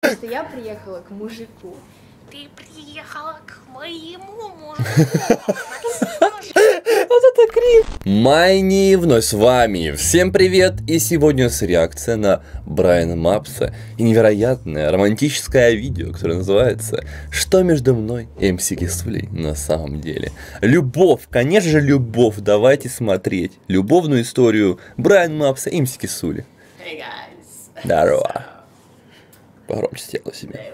что я приехала к мужику. Ты приехала к моему мужику. Вот это крип. Майни вновь с вами. Всем привет. И сегодня у нас реакция на Брайана Мапса. И невероятное романтическое видео, которое называется «Что между мной и МС Кисулей на самом деле». Любовь, конечно же любовь. Давайте смотреть любовную историю Брайана Мапса и МС Кисули. Hey guys. Здорово. Погромче сделай себе.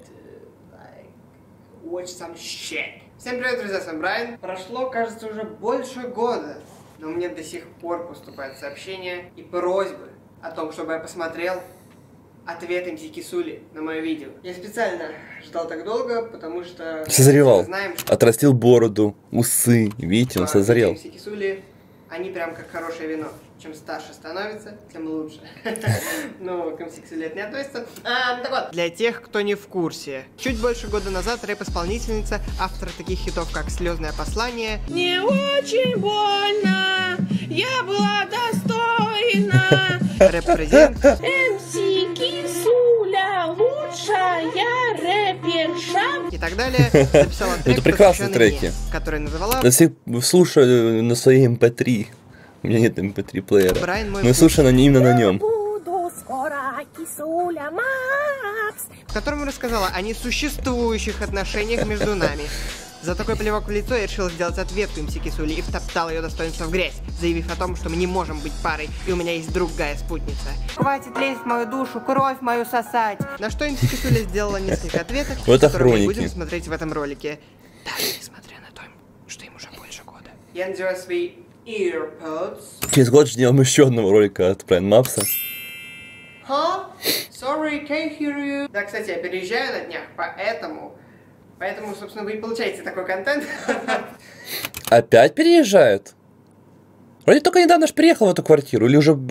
Watch some shit. Всем привет, друзья, с вами Брайан. Прошло, кажется, уже больше года, но мне до сих пор поступают сообщения и просьбы о том, чтобы я посмотрел ответ МС Кисули на мое видео. Я специально ждал так долго, потому что... Созревал. Знаем, что Отрастил бороду, усы. Видите, он созрел. МС Кисули, они прям как хорошее вино. Чем старше становится, тем лучше. Ну, к МС Кисули это не относится. Так вот, для тех, кто не в курсе. Чуть больше года назад рэп-исполнительница, автор таких хитов, как «Слезное послание», Не очень больно, я была достойна. рэп-президент, МС Кисуля, лучшая рэперша. и так далее, записала трек, Это прекрасные посвященный треки. мне, который называла Если слушаю на своей MP3, у меня нет MP3 плеера, «Брайан мой но вкус», слушаю именно на нем. Буду скоро Кисуля Макс. в котором рассказала о несуществующих отношениях между нами. За такой плевок в лицо я решила сделать ответку МС Кисули и втоптала ее достоинство в грязь, заявив о том, что мы не можем быть парой, и у меня есть другая спутница. Хватит лезть в мою душу, кровь мою сосать. На что МС Кисули сделала несколько ответов, Вот это которые мы хроники. будем смотреть в этом ролике. Даже несмотря на то, что им уже больше года. Я надеваю свои AirPods. Через год ждем еще одного ролика от Брайана Мапса. Huh? Sorry, can't hear you. Да, кстати, я переезжаю на днях, поэтому, собственно, вы и получаете такой контент. Опять переезжает? Вроде только недавно же приехал в эту квартиру, или уже...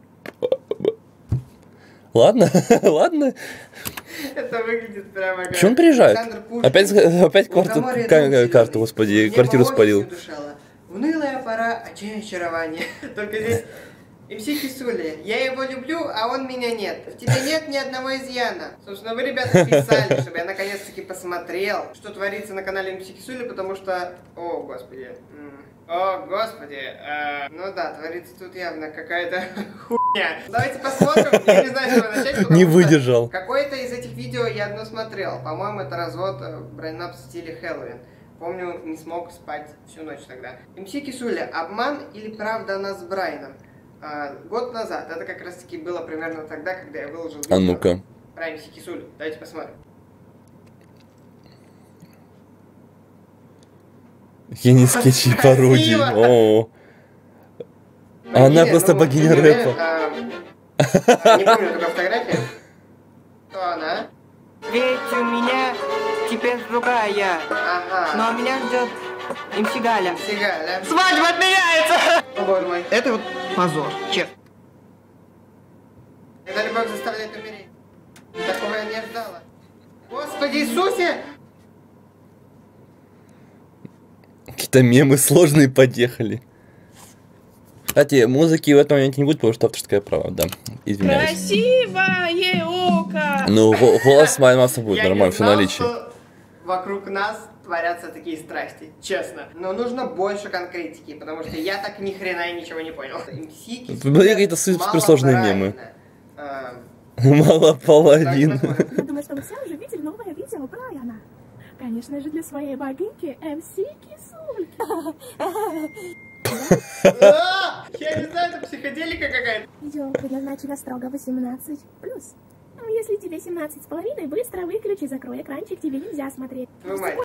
Ладно, ладно. Это выглядит прямо как... Почему он приезжает? Александр Пушкин. Опять карту, господи, квартиру спалил. Унылая пора очарования. Только здесь МС Кисули. Я его люблю, а он меня нет. В тебе нет ни одного изъяна. Собственно, вы, ребята, писали, чтобы я наконец-таки посмотрел, что творится на канале МС Кисули, потому что... О, господи. О, господи. Ну да, творится тут явно какая-то хуйня. Давайте посмотрим. Я не знаю, с чего начать, потому Не что выдержал. какое-то из этих видео я одно смотрел. По-моему, это развод Брайана Мапса в стиле Хэллоуин. Помню, не смог спать всю ночь тогда. МС Кисули, обман или правда она с Брайаном? Год назад, это как раз таки было примерно тогда, когда я выложил видео ну-ка. про МС Кисули. Давайте посмотрим. Гений скетчей и пародий. О. Она просто богиня рэпа. Не помню только фотографию. Кто она? Ведь у меня теперь другая. Ага. Но меня ждет МС Галя. МС Галя. Свадьба отменяется! О, боже мой. Это вот позор, честно. Когда любовь заставляет умереть. Такого я не ожидала. Господи Иисусе! Какие-то мемы сложные подъехали. Кстати, музыки в этом моменте не будет, потому что авторское право, да. Извиняюсь. Красивое око. Ну, голос Брайана Мапса будет Я нормально не в знал, наличии. что вокруг нас творятся такие страсти, честно. Но нужно больше конкретики, потому что я так ни хрена и ничего не понял. МС Кисули Были какие-то суперсложные мемы. Мало половины. Я думаю, что вы все уже видели новое видео Брайана. Конечно же, для своей богиньки МС Кисули. Я не знаю, это психоделика какая-то. Видео предназначено строго 18+. Если тебе 17,5, быстро выключи, закрой экранчик, тебе нельзя смотреть. Твою мать.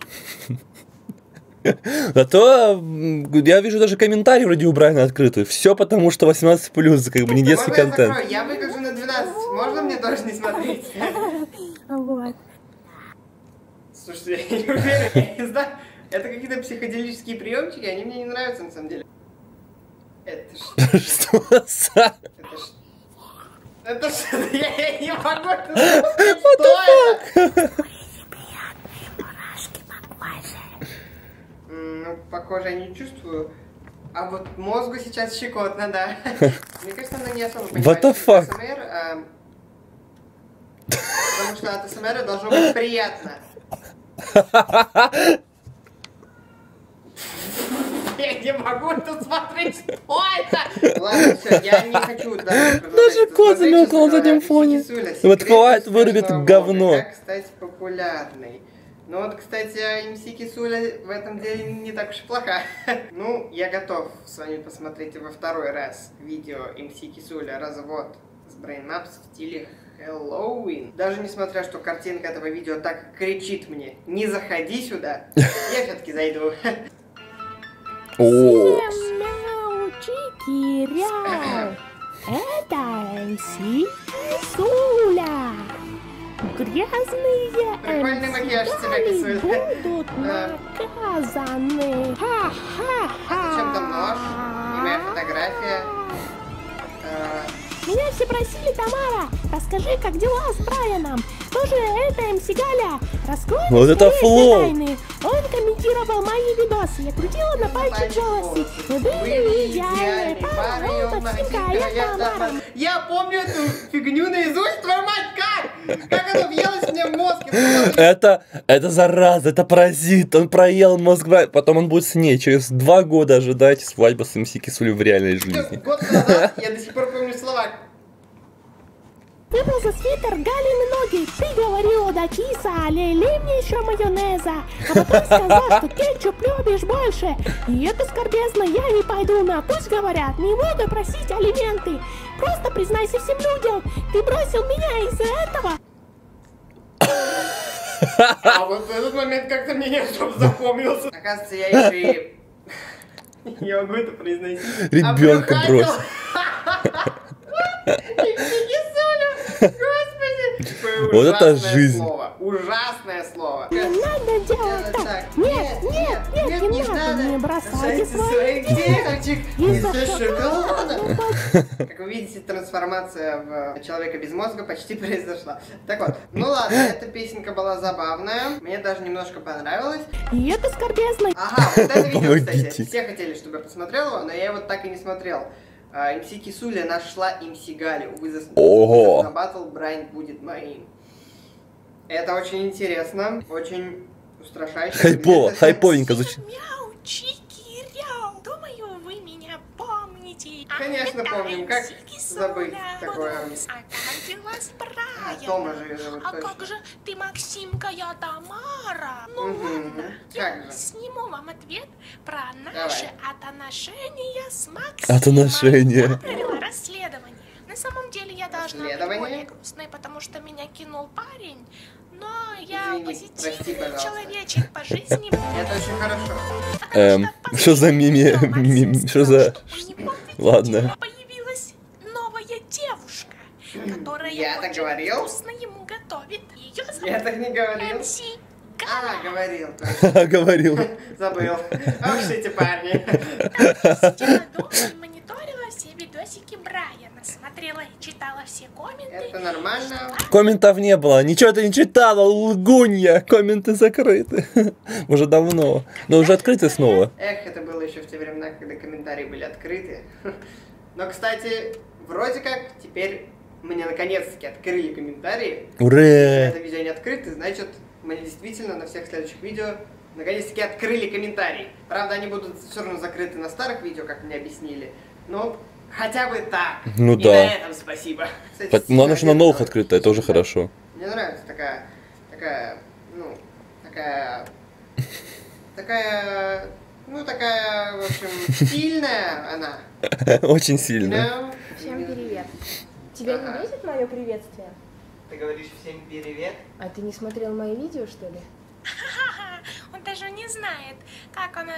Зато я вижу даже комментарии вроде у Брайана открыты. Все потому, что 18+, как бы не детский Можно я контент. закрою? Я выгляжу на 12. Можно мне тоже не смотреть? Вот. Слушайте, я не уверен, я не знаю. Это какие-то психоделические приемчики, они мне не нравятся на самом деле. Это что? Что за... Это что? Я не могу это сказать. Что это? Мурашки по коже. Ну, по коже я не чувствую. А вот мозгу сейчас щекотно, да. Мне кажется, она не особо понимает, What the fuck? АСМР, потому что от АСМР должно быть приятно. Я не могу это смотреть, что это? Ладно, все, я не хочу Даже кот замелкал на заднем фоне. Вот хватит, вырубит говно. Как стать популярной. Ну вот, кстати, МС Кисуля в этом деле не так уж и плоха. Ну, я готов с вами посмотреть во второй раз видео МС Кисуля «Развод» с Brain Maps в стиле Хэллоуин. Даже несмотря, что картинка этого видео так кричит мне: не заходи сюда, я все-таки зайду. О, Мяу, чики-ряу. Это МС Кисуля. Грязные Прикольный макияж с тебя, МС Кисуля. будут наказаны. А зачем там нож? И моя фотография. Меня все просили, Тамара, расскажи, как дела с Брайаном. Кто же это МС Галя? Раскрой Вот это все флоу. тайны. Он комментировал мои видосы. Я крутила на пальчик волосы. Мы были идеальной парой. Он Максимка, а я Тамара. Я помню эту фигню наизусть, твою мать, как? Как оно въелось мне в мозг? это зараза, это паразит, он проел мозг, потом он будет с ней. Через 2 года ожидайте свадьбу с МС Кисулей в реальной жизни. Год назад я до сих пор помню слова. Выбрал за свитер Галины ноги. Ты говорила, да киса, лей мне еще майонеза. А потом сказал, что кетчуп любишь больше. И это скорбезно, я не пойду на. Пусть говорят, не буду просить алименты. Просто признайся всем людям, ты бросил меня из-за этого. А вот этот момент как-то мне не особо запомнился. Оказывается, я еще и... Я могу это произносить. Ребенка бросил. Господи! Вот это жизнь. Ужасное слово. Не надо делать так. Нет, не надо. Не бросайте своих девочек из-за шоколада. шоколада. Как вы видите, трансформация в человека без мозга почти произошла. Так вот, ну ладно, эта песенка была забавная. Мне даже немножко понравилась. И это скорбезно. Ага, вот это видео, кстати. Помогите. Все хотели, чтобы я посмотрел его, но я его так и не смотрел. МС Кисуля нашла МС Галю. Ого. На батл Брайан будет моим. Это очень интересно, очень устрашающе. Хайповенько звучит. Мяу, чики-ряу. Думаю, вы меня помните. Конечно, это помним. Как МС забыть Кисуля. такое? А как дела с Брайаном? Тома же её зовут, А точно. как же ты, Максимка, я Тамара? Ну Мгм. ладно, я Как же? сниму вам ответ про Давай. наши отношения с Максимом. Отношения. Я провела расследование. На самом деле я должна быть Расследование? более грустной, потому что меня кинул парень. Но я Извини, прости, позитивный пожалуйста. человечек по жизни. Это очень хорошо. Что за мими? Что за... Ладно. Появилась новая девушка, которая Я так очень говорил? вкусно ему готовит. Ее Я зовут так не говорил. МС А, Галя. говорил. точно. Говорил. Забыл. Ох уж эти парни. Сидела дома и мониторила все видосики Брайана. Смотрела и читала все комменты. Это нормально. Комментов не было. Ничего ты не читала, лгунья. Комменты закрыты. Уже давно. Но уже открыты снова. Эх, это было еще в те времена, когда комментарии были открыты. Но, кстати, вроде как теперь мне наконец-таки открыли комментарии. Если Ура! это видео не открыто, значит, мне действительно на всех следующих видео наконец-таки открыли комментарии. Правда, они будут все равно закрыты на старых видео, как мне объяснили. Но хотя бы так. Ну И да. на этом спасибо. Кстати, Главное, что на новых сильно открыто, это уже хорошо. Мне нравится такая, ну, такая, в общем, стильная она. Очень сильно. No? Всем привет. Тебя не Ага. бесит мое приветствие? Ты говоришь всем привет? А ты не смотрел мои видео, что ли? Ха-ха, он даже не знает, как она...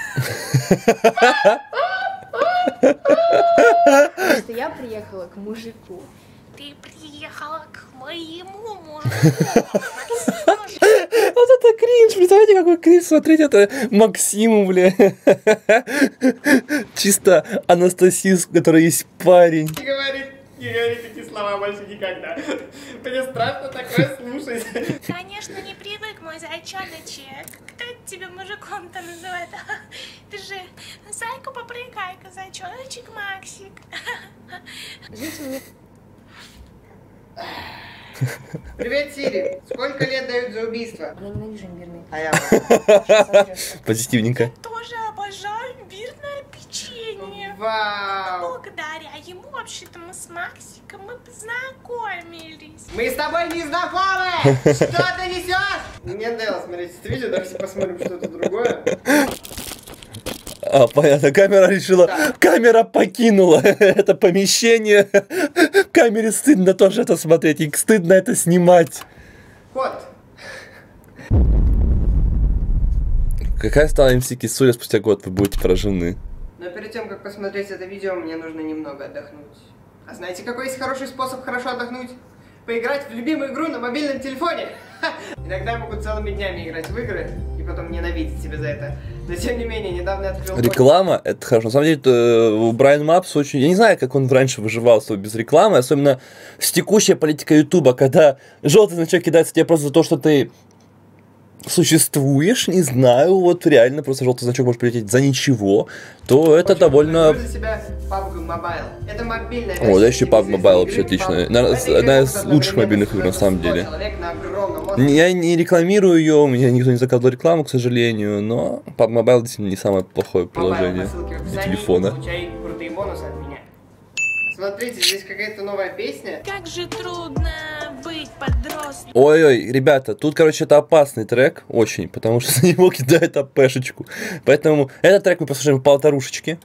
Потому что я приехала к мужику. Ты приехала к моему мужику. Максим, Вот это кринж, представляете, какой кринж смотреть это Максиму, бля. Чисто Анастасия, у которой есть парень. Не говори такие слова больше никогда. Мне страшно такое слушать. конечно, не привык, мой зайчоночек. Кто тебя мужиком-то называет? Ты же зайка-попрыгайка, зайчоночек Максик. Жить мне... Привет, Сири. Сколько лет дают за убийство? Я ненавижу имбирные. А я... Позитивненько. Тоже обожаю имбирное печенье. Вау. Благодаря ему, вообще-то, мы с Максиком мы познакомились. Мы с тобой не знакомы! Что ты несешь? Мне надоело смотреть это видео, давайте посмотрим что-то другое. А, понятно, камера решила, камера покинула это помещение. Камере стыдно тоже это смотреть, и стыдно это снимать. Кот. Какая стала МС Кисуля спустя год, вы будете поражены. Но перед тем, как посмотреть это видео, мне нужно немного отдохнуть. А знаете, какой есть хороший способ хорошо отдохнуть? Поиграть в любимую игру на мобильном телефоне. Иногда я могу целыми днями играть в игры и потом ненавидеть себя за это. Но тем не менее, недавно я открыл... Реклама, это хорошо. На самом деле, у Брайан Мапс очень... Я не знаю, как он раньше выживал без рекламы, особенно с текущей политикой Ютуба, когда желтый значок кидается тебе просто за то, что ты существуешь, не знаю, вот реально просто желтый значок может прилететь за ничего, то это довольно... для себя PUBG Mobile. Это мобильная О, да, еще PUBG версия Mobile вообще игры отличная. PUBG. Наверное, Эта игра одна из может лучших одновременно мобильных игр на самом деле. человек на огромном острове. Я не рекламирую ее, у меня никто не заказывал рекламу, к сожалению, но PUBG Mobile действительно не самое плохое приложение для телефона. Получай крутые бонусы от меня. Смотрите, здесь какая-то новая песня. Как же трудно быть подростком. Ой-ой, ребята, тут, короче, это опасный трек, очень, потому что за него кидает АПшечку. Поэтому этот трек мы послушаем по полторушечке.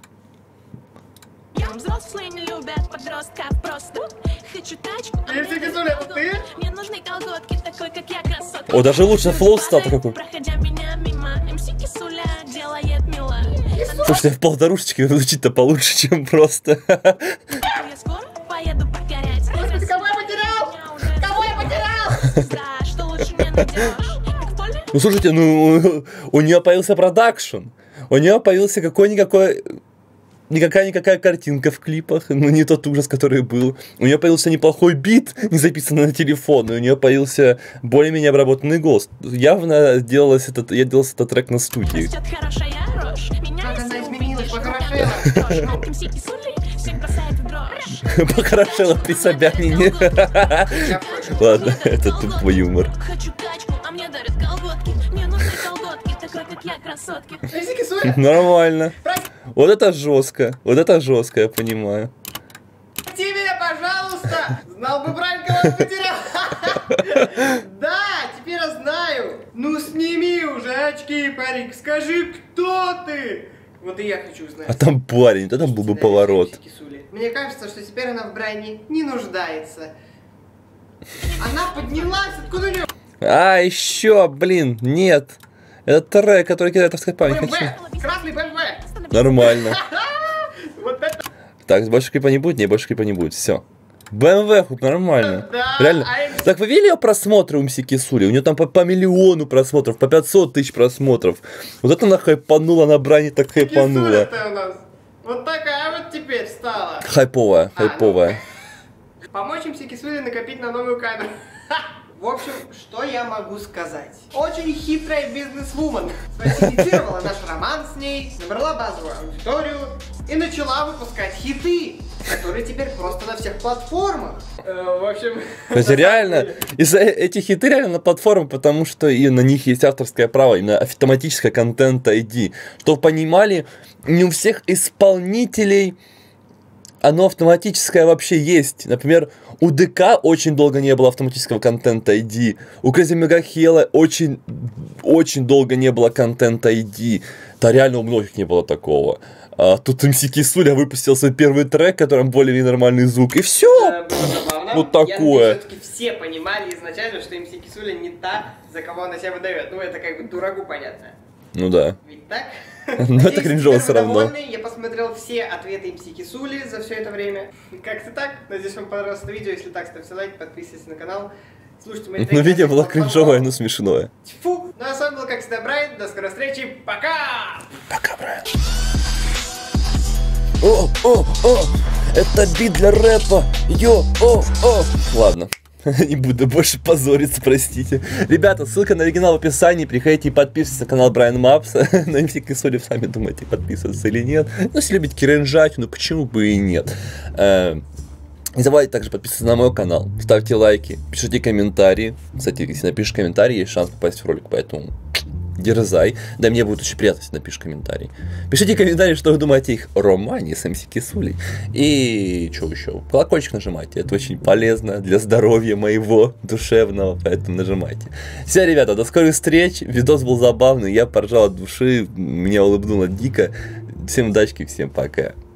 Я взрослые не любят подростков просто. Хочу тачку, а Если Кисуля, это ты? мне нужны колготки, такой как я красотка. О, даже лучше флоу стал такой. Проходя меня мимо, МС Кисуля делает мило. Слушайте, в полторушечке звучит-то получше, чем просто. Я скоро поеду покорять. Господи, кого я потерял? Кого я потерял? Да, что лучше не найдешь. Как в поле? Ну, слушайте, ну, у нее появился продакшн. У нее появился какой-никакой... Никакая-никакая картинка в клипах, ну не тот ужас, который был. У нее появился неплохой бит, не записанный на телефон, и у нее появился более-менее обработанный голос. Явно я делал этот трек на студии. Растет хорошая рожь. Меня Как она если изменилась, увидишь, похорошела. дрожь. МС Кисули всех бросает в дрожь. Похорошела при Собянине. Ладно, это тупой юмор. Хочу тачку, а мне дарят колготки. Мне нужны колготки, такой как я красотки. МС Кисуля, Нормально. Вот это жестко, я понимаю. прости меня, пожалуйста. Знал бы Брайан, кого я потерял. Да, теперь я знаю. Ну сними уже очки, парик, скажи, кто ты? Вот и я хочу узнать. А там парень, тогда был бы поворот. Мне кажется, что теперь она в Брайане не нуждается. Она поднялась, откуда у нее? А, еще, блин, нет. Это трек, который кидает авторская память. БМВ, Хочу. красный БМВ. Нормально. Вот это Так, больше клипа не будет? Не, больше клипа не будет. Все. БМВ, хуп, нормально. да. Реально. Так вы видели ее просмотры у МС Кисули? У нее там по миллиону просмотров, по 500 тысяч просмотров. Вот это она хайпанула, на Брайане так хайпанула. Кисуля-то у нас. Вот такая вот теперь стала. Хайповая, хайповая. Помочь им Кисуле накопить на новую камеру. В общем, что я могу сказать? Очень хитрая бизнесвумен. Сфальсифицировала наш роман с ней, набрала базовую аудиторию и начала выпускать хиты, которые теперь просто на всех платформах. В общем... Это реально, эти хиты реально на платформе, потому что и на них есть авторское право, именно автоматическое контент ID. Чтобы вы понимали, не у всех исполнителей оно автоматическое вообще есть. Например, у ДК очень долго не было автоматического контента ID. У Crazy Mega Hella очень долго не было контента ID. Да реально у многих не было такого. А тут МС Кисуля выпустил свой первый трек, в котором более нормальный звук. И все. Вот такое. Все-таки все понимали изначально, что МС Кисуля не та, за кого она себя выдает. Ну это как бы дураку понятно. Ну да. Ведь так? Но это кринжово все равно. Я посмотрел все ответы МС Кисули за все это время. Как-то так. Надеюсь, вам понравилось это видео. Если так, ставьте лайк, подписывайтесь на канал. Слушайте мои треки. Ну видео было на всех кринжовое, платформах. но смешное. Тьфу! Ну а с вами был, как всегда, Брайан. До скорой встречи. Пока! Пока, Брайан. О, это бит для рэпа. Ладно. Не буду больше позориться, простите. Ребята, ссылка на оригинал в описании. Приходите и подписывайтесь на канал Брайан Мапса. На МС Кисули сами думаете, подписываться или нет. Ну, если любите кринжать, ну почему бы и нет. Не забывайте также подписываться на мой канал, ставьте лайки, пишите комментарии. Кстати, если напишешь комментарий, есть шанс попасть в ролик, поэтому дерзай. Да, мне будет очень приятно, если напишешь комментарий. Пишите комментарии, что вы думаете о их романе с МС Кисулей. И что еще? Колокольчик нажимайте, это очень полезно для здоровья моего душевного, поэтому нажимайте. Все, ребята, до скорых встреч. Видос был забавный, я поржал от души, меня улыбнуло дико. Всем удачки, всем пока.